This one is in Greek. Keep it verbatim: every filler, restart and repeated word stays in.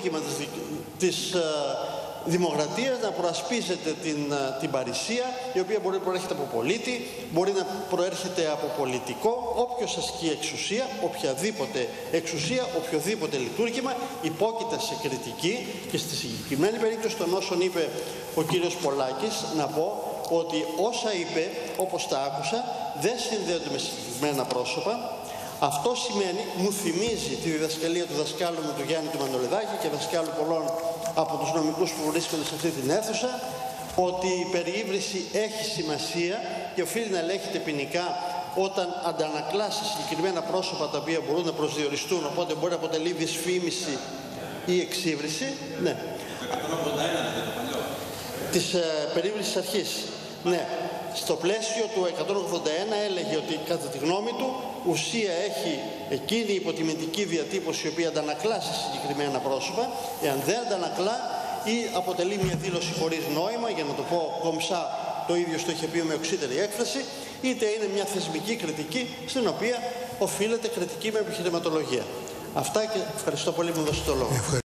της, της δημοκρατίας να προασπίζεται την, την παρησία, η οποία μπορεί να προέρχεται από πολίτη, μπορεί να προέρχεται από πολιτικό. Όποιος ασκεί εξουσία, οποιαδήποτε εξουσία, οποιοδήποτε λειτουργήμα, υπόκειται σε κριτική. Και στη συγκεκριμένη περίπτωση των όσων είπε ο κύριος Πολάκης, να πω ότι όσα είπε, όπως τα άκουσα, δεν συνδέονται με συγκεκριμένα πρόσωπα. Αυτό σημαίνει, μου θυμίζει τη διδασκαλία του δασκάλου μου του Γιάννη του Μανολιδάκη και δασκάλου πολλών από τους νομικούς που βρίσκονται σε αυτή την αίθουσα, ότι η περιύβριση έχει σημασία και οφείλει να ελέγχεται ποινικά όταν αντανακλά σε συγκεκριμένα πρόσωπα τα οποία μπορούν να προσδιοριστούν, οπότε μπορεί να αποτελεί δυσφήμιση ή εξύβριση. Ναι. Της ε, περιύβρισης αρχής. Ναι. Στο πλαίσιο του εκατόν ογδόντα ένα έλεγε ότι κατά τη γνώμη του ουσία έχει εκείνη η υποτιμητική διατύπωση η οποία αντανακλά σε συγκεκριμένα πρόσωπα. Εάν δεν αντανακλά ή αποτελεί μια δήλωση χωρίς νόημα, για να το πω κομψά, το ίδιο το είχε πει με οξύτερη έκφραση, είτε είναι μια θεσμική κριτική στην οποία οφείλεται κριτική με επιχειρηματολογία. Αυτά και ευχαριστώ πολύ που μου δώσετε το λόγο.